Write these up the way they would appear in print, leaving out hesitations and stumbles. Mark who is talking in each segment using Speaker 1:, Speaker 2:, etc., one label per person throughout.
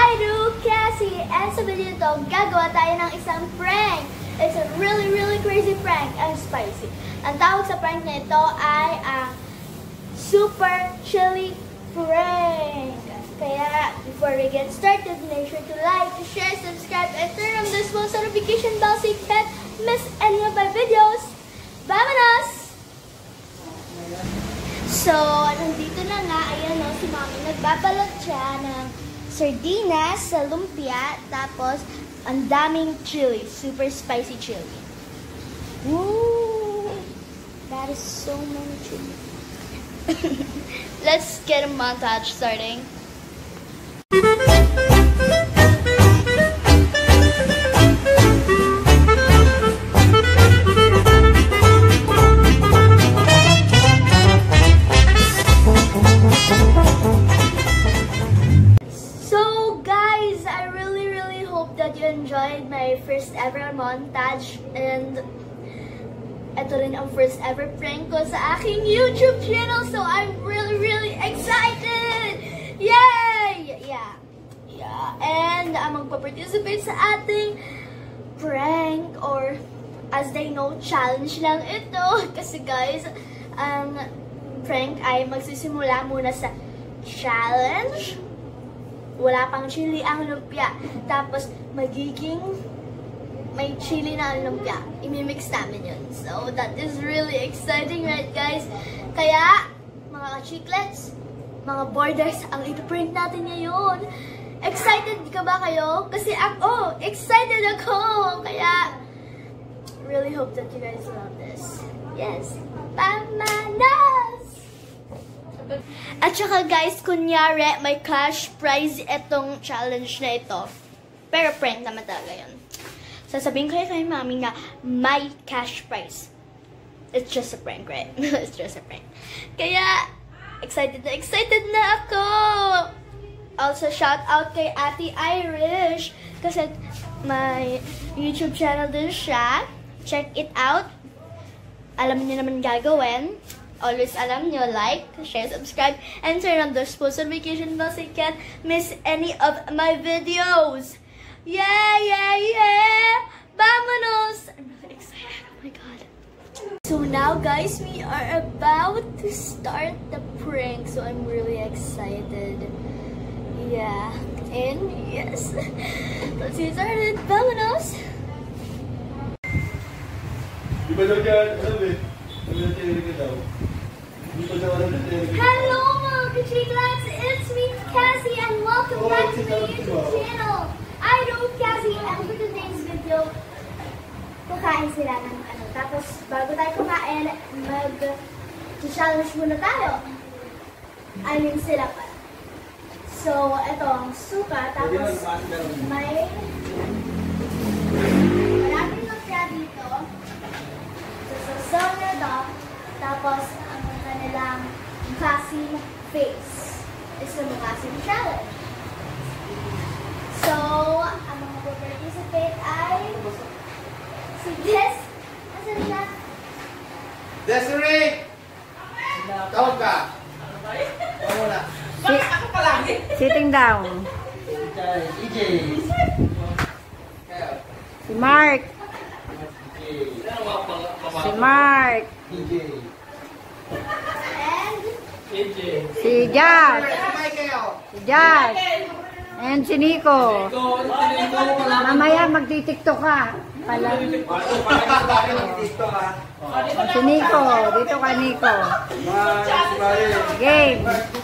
Speaker 1: Idol Cassie! And sa video ito, gagawa tayo ng isang prank. It's a really crazy prank and spicy. Ang tawag sa prank na ito ay ang Super Chili Prank. Kaya, before we get started, make sure to like, share, subscribe, and turn on the small notification bell so you can't miss any of my videos. Vamonos! So, nandito na nga, ayan o, si Mami. Nagbabalot siya ng sardinas sa lumpia, tapos ang daming chili, super spicy chili. Woo! That is so many chili. Let's get a montage starting. So guys, I really hope that you enjoyed my first ever montage, and ito rin ang first ever prank ko sa aking YouTube channel, so I'm really excited! Yay! Yeah. And I'm magpa-participate sa ating prank, or as they know, challenge lang ito. Kasi guys, ang prank ay magsisimula muna sa challenge. Wala pang chili ang lumpia. Tapos, magiging may chili na ang lumpia. Imimix namin yun. So, that is really exciting, right guys? Kaya, mga ka-chiclets, mga borders, ang ito-prank natin ngayon. Excited ka ba kayo? Kasi ako, excited ako! Kaya, really hope that you guys love this. Yes! Pamanas! At saka guys, kunyari, may cash prize itong challenge na ito. Pero prank naman talaga yun. Sasabihin ko kay Mami na may cash prize. It's just a prank, right? It's just a prank. Kaya, excited na ako! Also, shout out kay Ate Irish. Kasi may YouTube channel din siya. Check it out. Alam niyo naman gagawin. Always alam nyo, like, share, subscribe, and turn on the post notification bell so you can't miss any of my videos. Yeah! Vamonos! I'm really excited. Oh my god. So now, guys, we are about to start the prank. So I'm really excited. Yeah. And yes. Let's get started. Vamonos! Hello mga ka-chiclets! It's me, Cassie, and welcome back to my YouTube channel, Idol Cassie. And for today's video, kakain sila ng ano. Tapos, bago tayo kumain, mag-challenge muna tayo. I mean, sila pa. So, ito ang suka. Tapos, may maraming lumpia dito. Sasaw na ito. Tapos, ang kanilang Cassie face. It's the Cassie challenge. So, ang mga participate ay si Des. Asan na?
Speaker 2: Desiree! Tawag ka! Tawag mo na.
Speaker 3: Bakit ako palagi? Sitting down.
Speaker 2: EJ.
Speaker 3: Si Mark. Si Mark.
Speaker 2: EJ.
Speaker 1: And
Speaker 3: Si Jazz.
Speaker 2: Sabay kayo.
Speaker 3: Si Jazz. And si Nico. Mamaya magtitiktok ka. Pala.
Speaker 2: Dito ka.
Speaker 3: Si Nico. Dito ka, Nico. Game.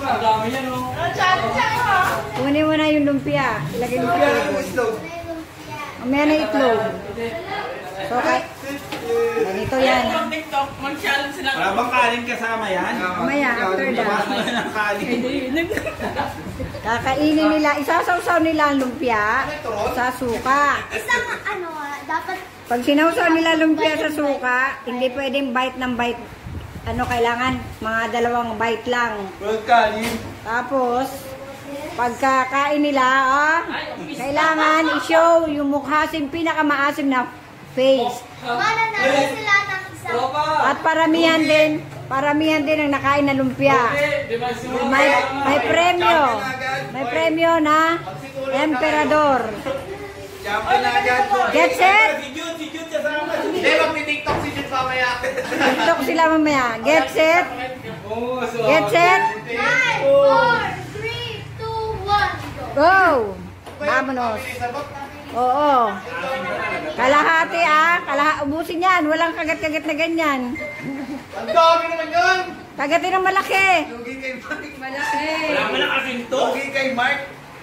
Speaker 3: Kunin mo na yung lumpia. Ilagay mo sa table. Mamaya na itlog. So, ganito yan.
Speaker 4: Mag-challenge sila.
Speaker 2: Wala bang kanin kasama yan?
Speaker 3: Mamaya, after that.
Speaker 2: Kanin.
Speaker 3: Kakainin nila. Isasawsaw nila ang lumpia sa suka.
Speaker 1: isang ano, dapat
Speaker 3: Pag sinawsaw nila lumpia sa suka, hindi pwedeng bite ng bite. Ano kailangan? Mga 2 bite lang.
Speaker 2: Kanin.
Speaker 3: Tapos, pagkakain nila, kailangan i-show yung mukha, pinakamaasim na face.
Speaker 1: mananalo sila ng isang
Speaker 3: At paramihan din paramihan din ang nakain na lumpia. May premyo. May premyo na Emperador.
Speaker 2: Champion na agad.
Speaker 3: Get set.
Speaker 2: Si Jude kasama. Hindi, magti-tiktok si Jude mamaya.
Speaker 3: TikTok sila mamaya. Get set. Get set.
Speaker 1: 5, 4, 3, 2, 1, go!
Speaker 3: Go. Vamonos. Oo. Kalahati ubusin yan. Walang kagat-kagat na ganyan.
Speaker 2: Ang dami naman yan.
Speaker 3: Kagatin ng malaki.
Speaker 2: Lugi kay Mark.
Speaker 3: Malaki.
Speaker 4: Wala mo na kasi ito.
Speaker 2: Lugi kay Mark.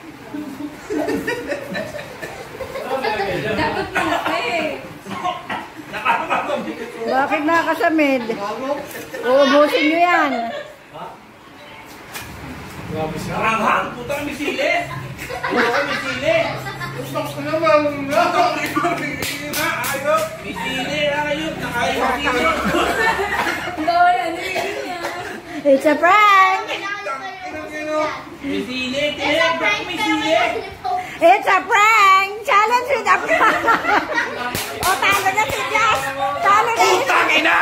Speaker 3: Dapat malaki.
Speaker 4: Nakakapagod.
Speaker 3: Bakit nakasamid? Uubusin nyo yan.
Speaker 4: Naranghang. Puta kami sili. Puta kami sili.
Speaker 2: Gusto ko naman.
Speaker 4: Ayok. May sili. Ayok. Nakayok sili.
Speaker 3: It's a prank.
Speaker 4: May sili.
Speaker 1: It's a prank,
Speaker 4: May
Speaker 1: pero
Speaker 4: sili.
Speaker 1: may uniform.
Speaker 3: It's a prank. Challenge with a prank. O, talo na si Jazz. Talo na.
Speaker 4: Tangin na!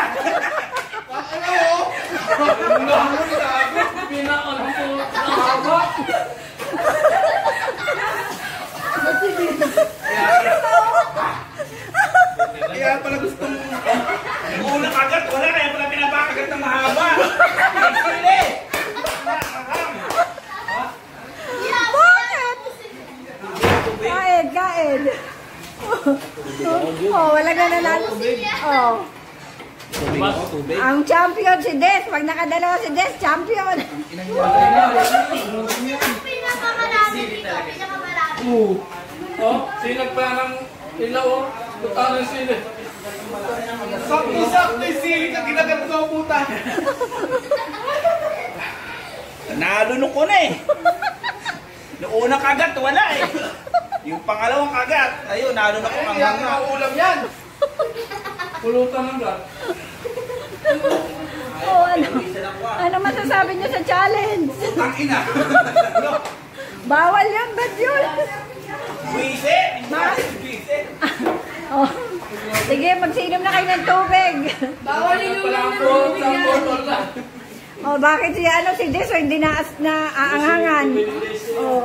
Speaker 2: Kaya pala gusto mo.
Speaker 4: Yung unang kagat, wala. Kaya pala pinapakagat ng mahaba. May sili.
Speaker 3: Bakit? Kain. Oh, wala ka na lang. Oh. Ang champion si Des. Pag nakadalawa si Des, champion.
Speaker 1: Pinakamarami dito, pinakamarami.
Speaker 5: Oh, sinag pa ng ilaw, oh. Tutalo yung sili.
Speaker 2: Sakto-sakto yung sili ka ginagat ko, puta.
Speaker 4: Nalunok ko na eh. Noong unang kagat, wala eh. Yung pangalawang kagat, ayun, nalunok ko
Speaker 2: Kaya
Speaker 4: hanggang
Speaker 2: nga ulam yan.
Speaker 5: Pulutan ng gat.
Speaker 3: Oh, ano masasabi niyo sa challenge?
Speaker 4: Tangina.
Speaker 3: Bawal yun, ba't yun?
Speaker 4: Buise. Buise.
Speaker 3: Oh. Sige, magsinom na kayo ng tubig.
Speaker 5: Bawal yung isang botol na.
Speaker 3: Oh, bakit si Des hindi na aangangan? Oh.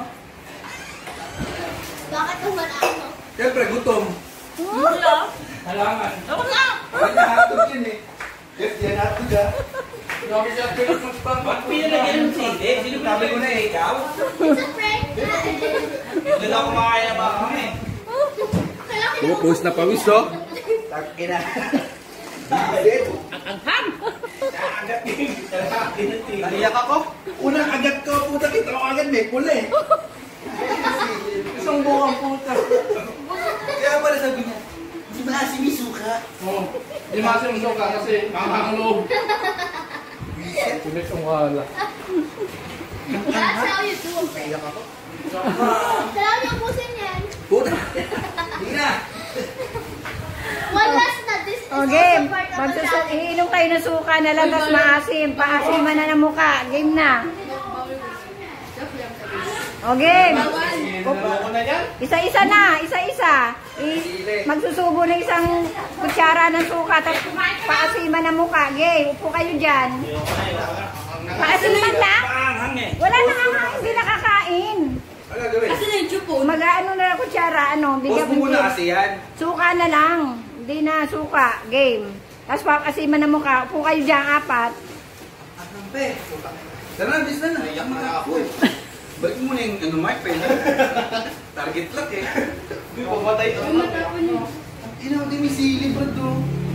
Speaker 1: Bakit umaraan mo?
Speaker 2: Siyempre, gutom.
Speaker 5: Halangan.
Speaker 2: Ay, nahatod yun eh. Yes, yan nahatod ah.
Speaker 5: Grabe siya, pilit magpang.
Speaker 4: Ba't pinalagyan ng sili? Sino
Speaker 2: Sabi ko na eh, ikaw.
Speaker 1: It's a prank.
Speaker 4: Hindi na kumakain na ba kami?
Speaker 2: Pupus na pawis, oh. Tag-ina. Bakit?
Speaker 4: Nakagat din.
Speaker 2: Naiyak ako. Unang agat ko, puta, kita ko agad may pula eh.
Speaker 5: Isang buwang puta.
Speaker 2: Kaya pala sabi niya, di ba si Misuka?
Speaker 5: Oh, di masin mo ka kasi ang loob. Pilit ang wala.
Speaker 1: That's how you do a prank.
Speaker 2: Naiyak ako.
Speaker 1: Kailangan yung pusin yan.
Speaker 2: Puta. Hindi na.
Speaker 1: One last na, this is
Speaker 3: Oh, game.
Speaker 1: also part of the challenge.
Speaker 3: Iinom kayo ng suka na lang, tapos maasim. Paasiman na ng muka. Game na. O, game.
Speaker 2: Naloko na yan.
Speaker 3: Isa-isa na. Isa-isa. Magsusubo ng isang kutsara ng suka, tapos paasiman ng muka. Game. Upo kayo dyan. Paasiman na?
Speaker 4: Paanghang eh.
Speaker 3: Wala na nga, hindi nakakain.
Speaker 2: Ano gawin?
Speaker 3: Mag-ano na ng kutsara,
Speaker 2: Boss mo muna kasi yan.
Speaker 3: Suka na lang. Hindi na suka. Game. Tapos paasiman ng muka. Upo kayo dyan, 4.
Speaker 2: Akampe. Tara na, bis na. Naiyak na ako eh. Balik mo na yung ano, Mark, pwede. Target lock eh. Hindi, pamatay ito. Ina, hindi may silip bro to.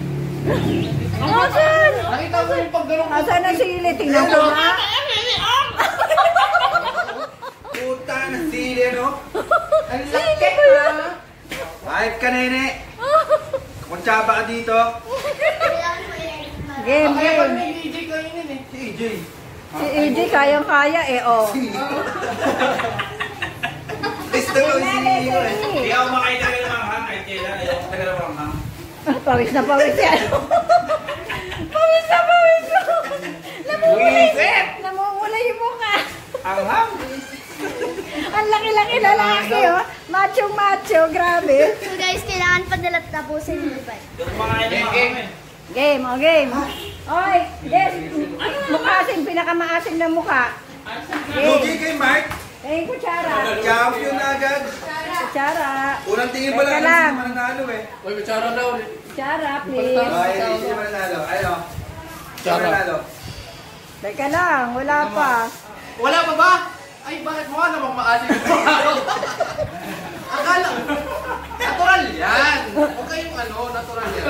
Speaker 3: Asan?
Speaker 2: Nakita mo yung paggalong
Speaker 3: Asan ang sili? Tingnan ko nga.
Speaker 2: puta na sili, no? Ang
Speaker 3: Sili
Speaker 2: laki
Speaker 3: ko yun.
Speaker 2: Kahit ka, nene. Kutsaba ka dito.
Speaker 1: Kailangan mo i-edit na.
Speaker 3: Game,
Speaker 2: Kaya pag
Speaker 3: game.
Speaker 2: may DJ kainin eh. Si AJ.
Speaker 3: Si AJ kayang-kaya eh, oh.
Speaker 2: Gusto ko si AJ ko eh.
Speaker 4: Hindi ako makain talaga ng manghang. Kahit kailan, ayaw ko talaga ng manghang.
Speaker 3: Pawis na pawis yan. Pawis na pawis na.
Speaker 4: Buisit!
Speaker 3: Namumula yung mukha.
Speaker 4: Anghang!
Speaker 3: Ang laki-laki lalaki, oh. Macho-macho, grabe.
Speaker 1: So guys, kailangan pa nila tapusin yung bike.
Speaker 4: Hindi ako makain ng manghang eh.
Speaker 3: Game, oh, game. Oy, Des, mukha asim, pinakamaasim na mukha.
Speaker 2: Lugi kay Mark.
Speaker 3: Kutsara.
Speaker 2: Champion na agad.
Speaker 3: Kutsara.
Speaker 2: Unang tingin pa lang,
Speaker 3: Teka lang.
Speaker 2: hindi naman nanalo eh.
Speaker 5: Uy, kutsara daw.
Speaker 3: Kutsara, please.
Speaker 2: Ay, hindi naman nanalo. Ano?
Speaker 5: Kutsara.
Speaker 2: Nanalo.
Speaker 3: Teka lang, wala pa.
Speaker 5: Wala pa ba? Ay, bakit mukha namang maasin ito? Akala, natural yan. Huwag kayong natural yan.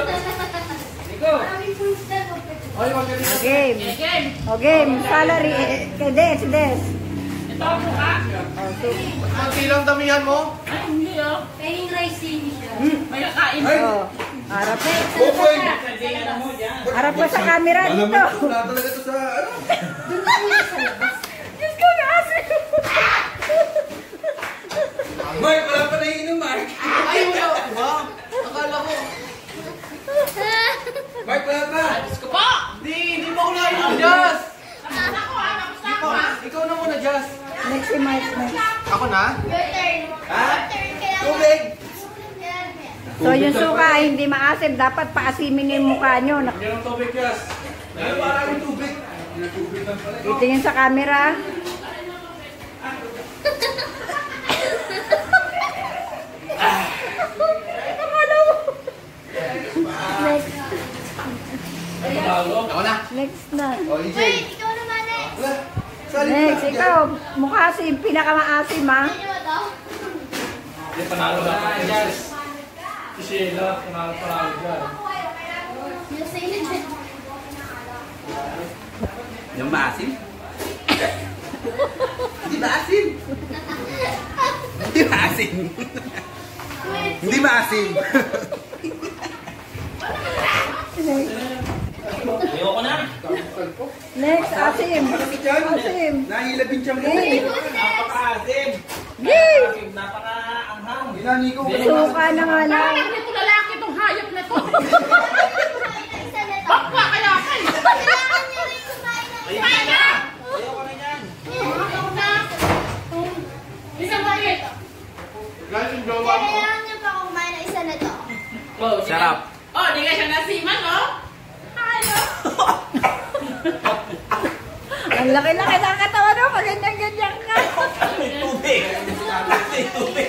Speaker 5: Ay, magaling.
Speaker 3: Game. O game, salary. Kay Des.
Speaker 6: Ito ang mukha.
Speaker 5: Ang kilang damihan mo?
Speaker 6: Ay, hindi oh.
Speaker 1: Paying rice siya.
Speaker 6: May kakain.
Speaker 3: O, harap na.
Speaker 2: Boboy!
Speaker 3: Harap ka sa camera dito.
Speaker 2: Wala talaga ito sa ano?
Speaker 3: Diyos ko, maasim.
Speaker 2: Mark, wala pa naiinom, Mark.
Speaker 5: Ay, wala. Wow. Akala ko.
Speaker 2: Mark, wala pa.
Speaker 6: Diyos ko po!
Speaker 5: Hindi mo ko nainom, Jazz.
Speaker 6: Ako, kamusta ka?
Speaker 5: Ikaw na muna, Jazz.
Speaker 3: Next si Mike. Next.
Speaker 5: Ako na?
Speaker 1: Your turn.
Speaker 2: Ha?
Speaker 1: Your turn. Kailangan.
Speaker 2: Tubig!
Speaker 3: So yung suka ay hindi maasim, dapat paasimin yung mukha nyo.
Speaker 5: Yan ang tubig, Jazz.
Speaker 2: Ano para yung tubig? Tubig lang pala.
Speaker 3: Titingin sa camera. Next.
Speaker 5: Ako na.
Speaker 3: Next na.
Speaker 2: O, EJ.
Speaker 1: Wait, ikaw naman next.
Speaker 2: Wala. Sali
Speaker 3: Next,
Speaker 2: pa.
Speaker 3: ikaw. Mukha asim, pinakamaasim ha.
Speaker 1: Ano mo to?
Speaker 5: Hindi, panalo na ako, Jazz. Si Sheila, panalo dyan.
Speaker 1: Yung sa'yo.
Speaker 2: Yung maasim? Hindi maasim. Hindi maasim. Hindi maasim.
Speaker 4: Ayoko na.
Speaker 3: Next, asim.
Speaker 2: Kasi dyan,
Speaker 3: Asim.
Speaker 2: nahilabin siya mo.
Speaker 3: Hey.
Speaker 4: Napaka-asim.
Speaker 3: Yay!
Speaker 4: Napaka-anghang.
Speaker 2: Inani ko.
Speaker 3: Suka na nga lang.
Speaker 6: Hindi ko lalaki itong hayop na to.
Speaker 1: Isa na to.
Speaker 6: Bakwa kaya kayo.
Speaker 1: Kailangan nyo rin kumain ng isa.
Speaker 6: Kaya na!
Speaker 4: Ayoko na yan.
Speaker 6: Ako na. Isang bakit?
Speaker 5: Guys, yung jowa ko.
Speaker 1: Kailangan nyo pa kumain ng isa na to.
Speaker 6: Oh,
Speaker 2: Sarap.
Speaker 6: Oh, di ka siya nasiman, oh. Ayaw.
Speaker 3: Ang laki-laki ng katawan mo, pag ganyan-ganyan ka.
Speaker 4: Tubig. Tubig.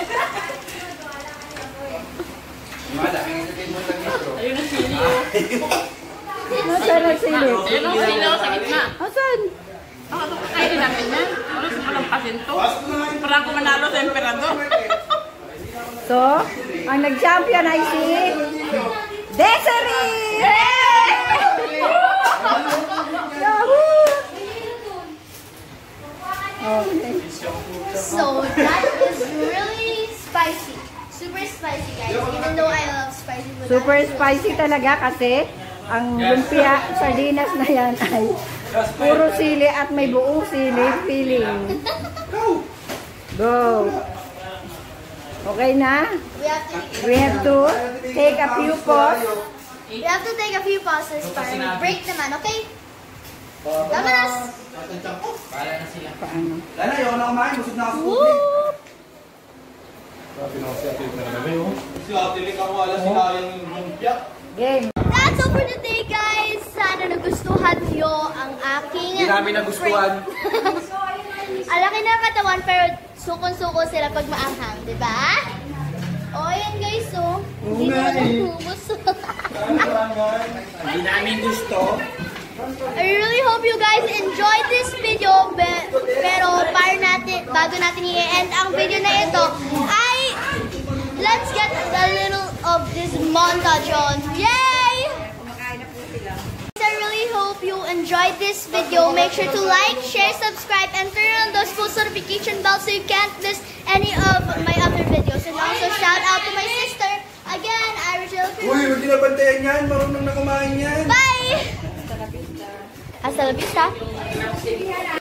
Speaker 6: Ayun ang sili, oh.
Speaker 3: Nasaan ang silip?
Speaker 6: Ayun ang sili, oh, sa gitna.
Speaker 3: Asan?
Speaker 6: Ako, ito kakainin namin yan. Ano, sumalampasin to. Parang ko manalo sa emperador.
Speaker 3: So, ang nag-champion ay si Desiree! Yahoo! Okay.
Speaker 1: So that is really spicy. Super spicy, guys. Even though I love spicy food.
Speaker 3: Super spicy talaga kasi ang lumpia sardinas na yan ay puro sili at may buong sili filling. Go! Okay na? We have to take a few pause.
Speaker 1: We have to take a few pauses para break naman, okay? Vamanos!
Speaker 3: Paano?
Speaker 2: Lala, ayaw na kumain. Busog na ako sa tubig.
Speaker 5: Si Ate Lik ako wala sinayang yung lumpia.
Speaker 3: Game.
Speaker 1: That's all for today, guys. Sana nagustuhan nyo ang aking...
Speaker 2: Hindi namin nagustuhan.
Speaker 1: Ang laki ng katawan pero sukon-suko sila pag maanghang, di ba? O, yan guys, oh. Hindi ko nagubos.
Speaker 4: Hindi namin gusto.
Speaker 1: I really hope you guys enjoyed this video, pero bago natin i-end ang video na ito, let's get a little of this montage on. Yay! I really hope you enjoyed this video. Make sure to like, share, subscribe, and turn on those post notification bells so you can't miss any of my other videos. And also shout out to my sister. Again, Irish Elephant.
Speaker 2: Uy, huwag ginabantayan yan. Marunong na kumain yan.
Speaker 1: Bye! Hasta la vista.